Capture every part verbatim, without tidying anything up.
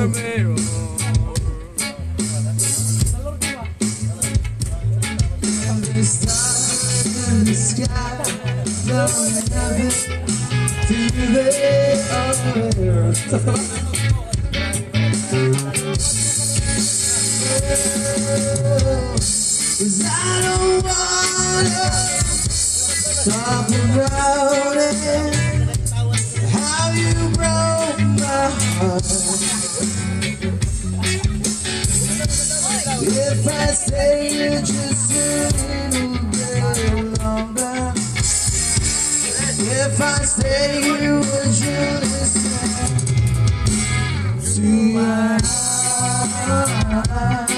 mirror. The stars in the sky don't have it to be aware. Cause I don't wanna talk about it, how you broke my heart. If I stay here just a little bit longer, if I stay here, would you listen to my heart?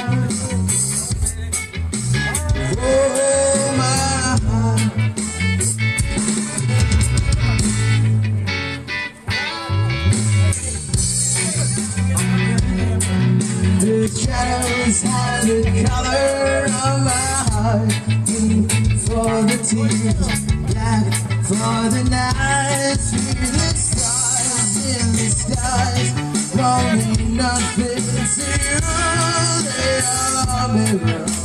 The shadows have the color of my heart. Blue for the tears, black for the night. See the stars in the skies won't mean nothing to you. They are mirrors.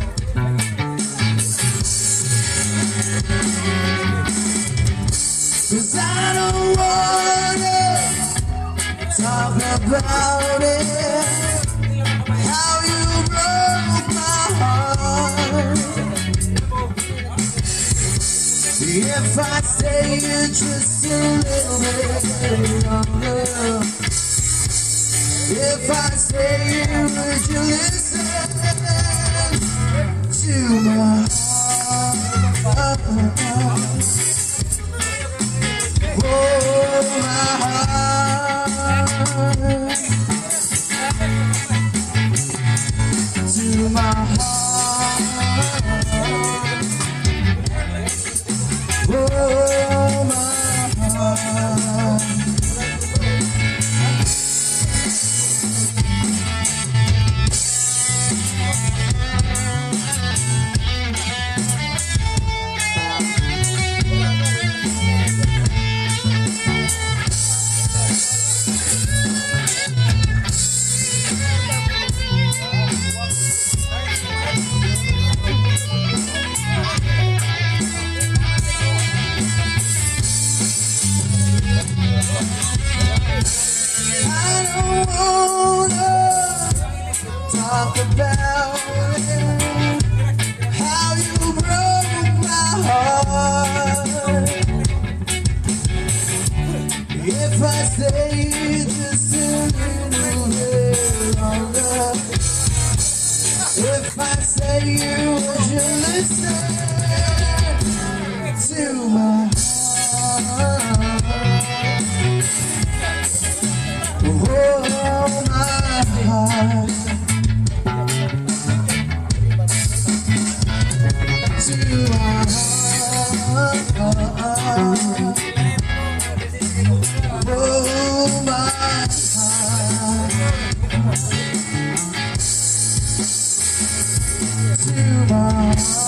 Cause I don't wanna talk about it, how you broke my heart. If I stay here just a little bit longer, if I stay here, would you listen to my heart? Oh, my heart. To my heart. Oh, my heart. Talk about it, how you broke my heart. If I stay just a little bit longer, if I say you, would you listen to my heart? Oh, my heart. To my heart, oh my heart, to my heart.